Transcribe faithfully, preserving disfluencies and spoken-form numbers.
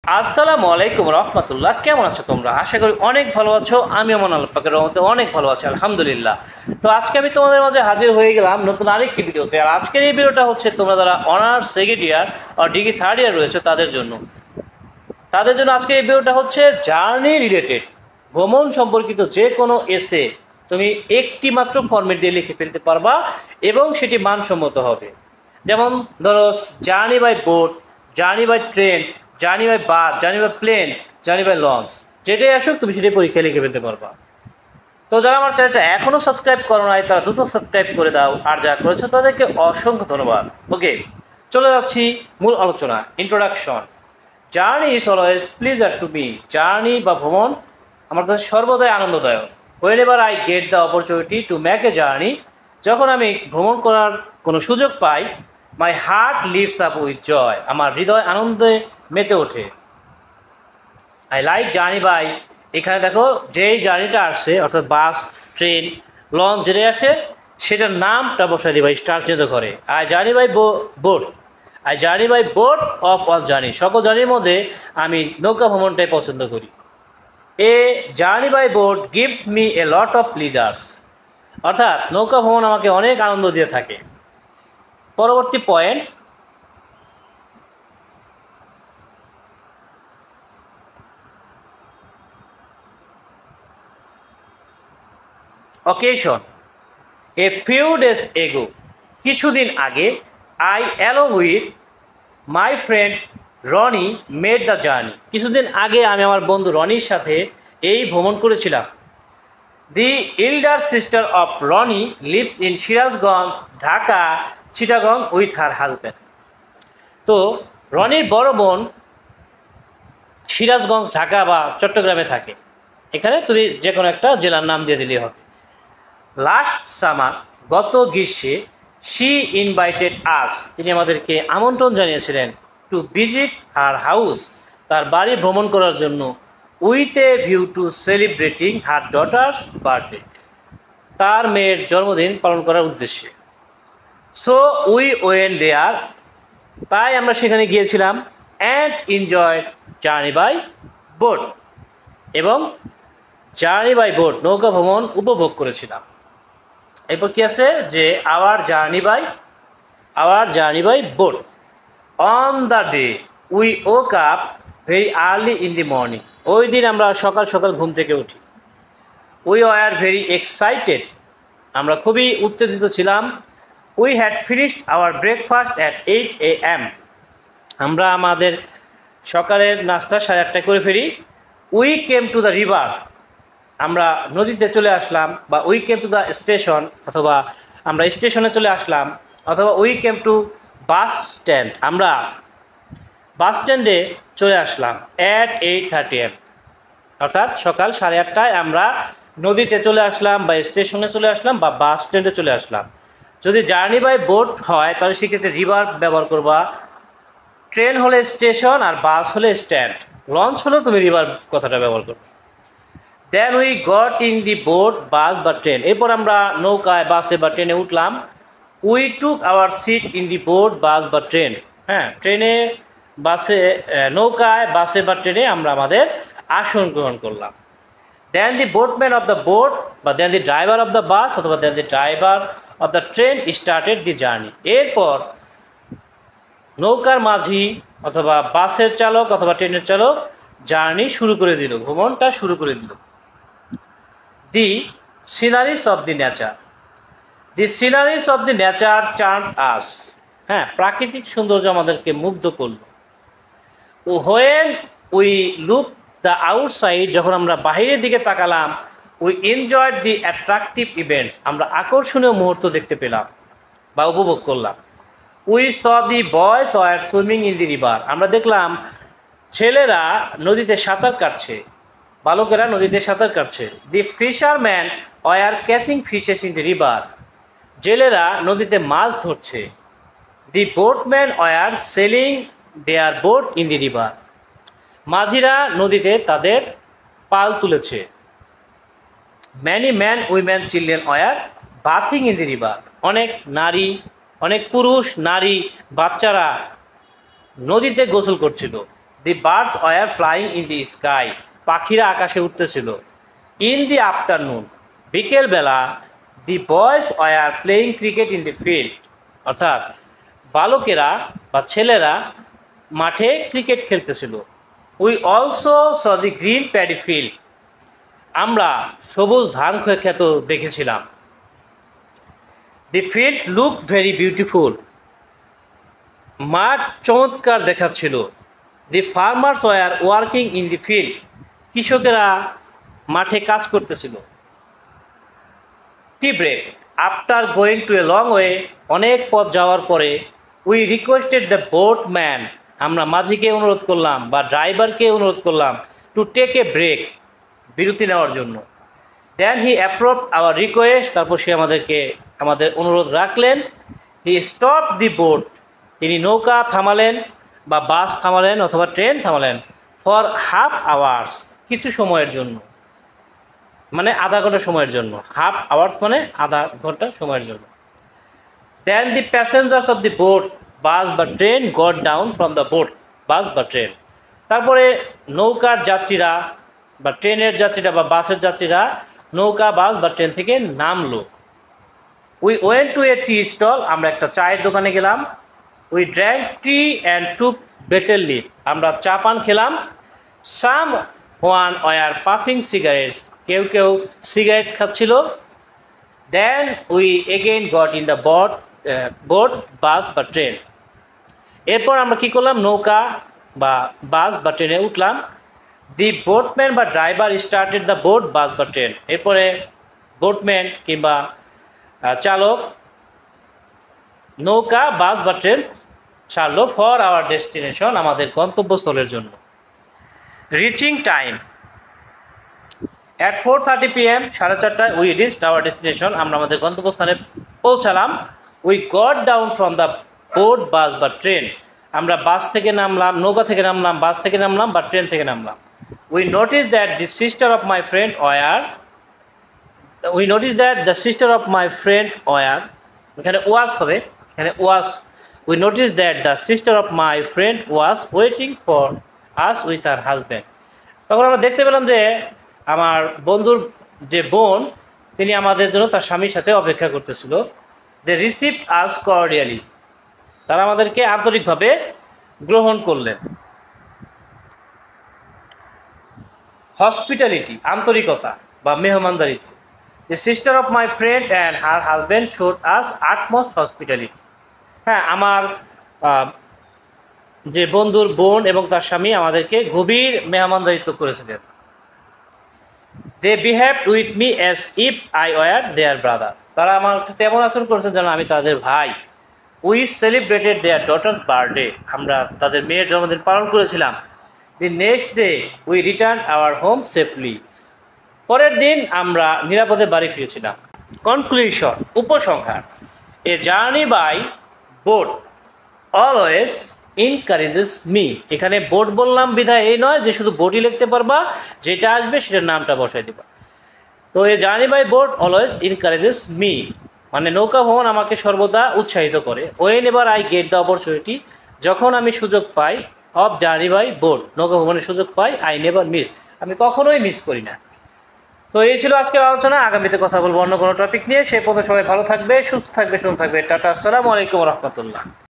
আসসালামু আলাইকুম রহমতুল্লাহ। কেমন আছো তোমরা? আশা করি অনেক ভালো আছো। আমি আমার আল্লাহ পাকের রহমতে অনেক ভালো আছি, আলহামদুলিল্লাহ। তো আজকে আমি তোমাদের মাঝে হাজির হয়ে গেলাম নতুন আরেকটি ভিডিওতে। আর আজকের এই ভিডিওটা হচ্ছে তোমরা যারা অনার্স সেকেন্ড ইয়ার আর ডিগ্রি থার্ড ইয়ার রয়েছে তাদের জন্য তাদের জন্য আজকে এই ভিডিওটা হচ্ছে জার্নি রিলেটেড। ভ্রমণ সম্পর্কিত যে কোনো এসে তুমি একটি মাত্র ফরম্যাট দিয়ে লিখে ফেলতে পারবা এবং সেটি মানসম্মত হবে। যেমন ধরো journey by boat, journey by train, journey by bus, journey by plane, journey by launch, যেটাই আসুক তুমি সেটাই পরীক্ষা লিখে ফেলতে পারবা। তো যারা আমার চ্যানেলটা এখনও সাবস্ক্রাইব করো নাই তারা দ্রুত সাবস্ক্রাইব করে দাও, আর যারা করেছো তাদেরকে অসংখ্য ধন্যবাদ। ওকে, চলে যাচ্ছি মূল আলোচনা। Introduction. Journey is always pleasure to me. Journey বা ভ্রমণ আমার কাছে সর্বদাই আনন্দদায়ক। Whenever I get the opportunity to make a journey, যখন আমি ভ্রমণ করার কোনো সুযোগ পাই, my heart leaps up with joy, আমার হৃদয় আনন্দে মেতে ওঠে। আই লাইক জার্নি বাই, এখানে দেখো যেই জার্নিটা আসছে অর্থাৎ বাস, ট্রেন, লঞ্চ যেটাই আসে সেটার নামটা বসাই দিবা স্টার চিহ্নিত করে। I journey by boat, I journey by boat of all journey, সকল জার্নির মধ্যে আমি নৌকা ভ্রমণটাই পছন্দ করি। A journey by boat gives me a lot of pleasures, অর্থাৎ নৌকা ভ্রমণ আমাকে অনেক আনন্দ দিয়ে থাকে। পরবর্তী point, occasion. A few days ago, কিছুদিন আগে, I along with my friend Roni made the journey, কিছুদিন আগে আমি আমার বন্ধু রনির সাথে এই ভ্রমণ করেছিলাম। The elder sister of Roni lives in Sirajganj, Dhaka, Chittagong with her husband. তো রনির বড় বোন সিরাজগঞ্জ, ঢাকা বা চট্টগ্রামে থাকে। এখানে তুমি যে কোনো একটা জেলার নাম দিয়ে দিলেই হবে। লাস্ট সামার, গত গ্রীষ্মে, শি ইনভাইটেড আস, তিনি আমাদেরকে আমন্ত্রণ জানিয়েছিলেন টু ভিজিট হার হাউস, তার বাড়ি ভ্রমণ করার জন্য, with a view to celebrating her daughter's birthday, তার মেয়ের জন্মদিন পালন করার উদ্দেশ্যে। সো উই ওয়েন দেয়ার, তাই আমরা সেখানে গিয়েছিলাম। And enjoy journey by boat, এবং জার্নি বাই বোট নৌকা ভ্রমণ উপভোগ করেছিলাম। এরপর কি আছে যে our journey by our journey by boat on the day we woke up very early in the morning, ওই দিন আমরা সকাল সকাল ঘুম থেকে উঠি। উই আর ভেরি এক্সাইটেড, আমরা খুবই উত্তেজিত ছিলাম। We had finished our breakfast at eight A M, আমরা আমাদের সকালের নাস্তা সাড়ে আটটায় করে ফেলি। We came to the river, আমরা নদীতে চলে আসলাম, বা we came to the station, অথবা আমরা স্টেশনে চলে আসলাম, অথবা we came to bus stand, আমরা বাস স্ট্যান্ডে চলে আসলাম। অ্যাট এইট থার্টি এম, অর্থাৎ সকাল সাড়ে আটটায় আমরা নদীতে চলে আসলাম, বা স্টেশনে চলে আসলাম, বা বাস স্ট্যান্ডে চলে আসলাম। যদি জার্নি বাই বোট হয় তাহলে সেক্ষেত্রে রিভার ব্যবহার করবা, ট্রেন হলে স্টেশন, আর বাস হলে স্ট্যান্ড, লঞ্চ হলেও তুমি রিভার কথাটা ব্যবহার করবে। Then we got in the boat, bus বা ট্রেন, এরপর আমরা নৌকায়, বাসে বা ট্রেনে উঠলাম। We took our seat in the boat, bus বা ট্রেন, হ্যাঁ ট্রেনে, বাসে, নৌকায়, বাসে বা ট্রেনে আমরা আমাদের আসন গ্রহণ করলাম। Then the boatman of the boat, বা then the driver of the bus, অথবা then the driver of the train started the journey, এরপর নৌকার মাঝি অথবা বাসের চালক অথবা ট্রেনের চালক জার্নি শুরু করে দিল, ভ্রমণটা শুরু করে দিল। The sceneries of the nature, the sceneries of the nature charmed us, হ্যাঁ প্রাকৃতিক সৌন্দর্য আমাদেরকে মুগ্ধ করল। When we look the outside, যখন আমরা বাহিরের দিকে তাকালাম, we enjoyed the attractive events, আমরা আকর্ষণীয় মুহূর্ত দেখতে পেলাম বা উপভোগ করলাম। We saw the boys were swimming in the river, আমরা দেখলাম ছেলেরা নদীতে সাঁতার কাটছে, বালকেরা নদীতে সাঁতার কাটছে। The fisherman were catching fishes in the river, জেলেরা নদীতে মাছ ধরছে। The boatman were sailing their boat in the river, মাঝিরা নদীতে তাদের পাল তুলেছে। Many man, women, children were bathing in the river, অনেক নারী, অনেক পুরুষ, নারী, বাচ্চারা নদীতে গোসল করছিল। The birds were flying in the sky, পাখিরা আকাশে উঠতেছিল। ইন দি আফটারনুন, বিকেলবেলা, the boys were playing cricket in the field, অর্থাৎ বালকেরা বা ছেলেরা মাঠে ক্রিকেট খেলতেছিল। We also saw the green paddy field, আমরা সবুজ ধান ক্ষেত দেখেছিলাম। The field look very beautiful, মাঠ চমৎকার দেখাচ্ছিল। The farmers were working in the field, কৃষকেরা মাঠে কাজ করতেছিল। Tea break, after going to a long way, অনেক পথ যাওয়ার পরে, we requested the boat man, আমরা মাঝিকে অনুরোধ করলাম বা ড্রাইভারকে অনুরোধ করলাম টু টেক এ ব্রেক, বিরতি নেওয়ার জন্য। Then he approved our request, তারপর সে আমাদেরকে আমাদের অনুরোধ রাখলেন। হি স্টপ দি বোট, তিনি নৌকা থামালেন বা বাস থামালেন অথবা ট্রেন থামালেন। ফর হাফ আওয়ার্স, কিছু সময়ের জন্য, মানে আধা ঘন্টা সময়ের জন্য। হাফ আওয়ার্স মানে আধা ঘন্টা সময়ের জন্য। Then the passengers of the boat, bus বা train, got down from the boat, bus বা ট্রেন। তারপরে নৌকার যাত্রীরা বা ট্রেনের যাত্রীরা বা বাসের যাত্রীরা নৌকা, বাস বা ট্রেন থেকে নামলো। We went to a tea stall, আমরা একটা চায়ের দোকানে গেলাম। We drank tea and took betel leaf, আমরা চা পান খেলাম। Someone were puffing cigarettes, কেউ কেউ সিগারেট খাচ্ছিল। Then we again got in the boat boat bus বা ট্রেন, এরপর আমরা কী করলাম, নৌকা বা বাস বা ট্রেনে উঠলাম। দি বোটম্যান বা driver started the boat bus বা ট্রেন, এরপরে বোটম্যান কিংবা চালক নৌকা, বাস বা ট্রেন ছাড়লো। ফর আওয়ার ডেস্টিনেশন, আমাদের গন্তব্যস্থলের জন্য। Reaching time at four thirty P M, সাড়ে চারটায় উই রিচড আওয়ার ডেস্টিনেশন, আমরা আমাদের গন্তব্যস্থানে পৌঁছালাম। We got down from the boat bus বা ট্রেন, আমরা বাস থেকে নামলাম, নৌকা থেকে নামলাম, বাস থেকে নামলাম বা ট্রেন থেকে নামলাম। We notice that the sister of my friend were we notice that the sister of my friend were, এখানে ওয়াজ হবে, এখানে was. We notice that the sister of my friend was waiting for us with her husband, তখন আমরা দেখতে পেলাম যে আমার বন্ধুর যে বোন, তিনি আমাদের জন্য তার স্বামীর সাথে অপেক্ষা করতেছিল। দে রিসিভড আস কর্ডিয়ালি, তারা আমাদেরকে আন্তরিকভাবে গ্রহণ করলেন। হসপিটালিটি, আন্তরিকতা বা মেহমানদারিত্ব। The sister of my friend and her husband showed us utmost hospitality, হ্যাঁ আমার যে বন্ধুর বোন এবং তার স্বামী আমাদেরকে গভীর মেহমানদারিত্ব করেছিলেন। They behaved with me as if I were their brother, তারা আমার সাথে এমন আচরণ করেছেন যেন আমি তাদের ভাই। We celebrated their daughter's birthday, আমরা তাদের মেয়ের জন্মদিন পালন করেছিলাম। The next day we return our home safely, পরের দিন আমরা নিরাপদে বাড়ি ফিরেছিলাম। কনক্লুশন, উপসংহার। A journey by boat always encourages me, এখানে বোট বললাম বিধায় এই নয় যে শুধু বোটই লিখতে পারবা, যেটা আসবে সেটার নামটা বসাই দিবা। তো a journey by boat always encourages me, মানে নৌকা ভ্রমণ আমাকে সর্বদা উৎসাহিত করে। Whenever I get the opportunity, যখন আমি সুযোগ পাই, অফ জার্নি বাই বোট, নৌকা ভ্রমণের সুযোগ পাই, আই নেভার মিস, আমি কখনোই মিস করি না। তো এই ছিল আজকের আলোচনা, আগামীতে কথা বলবো অন্য কোনো টপিক নিয়ে। সে পর্যন্ত সবাই ভালো থাকবে, সুস্থ থাকবে, সুন্দর থাকবে। টাটা, আসসালামু আলাইকুম রহমতুল্লাহ।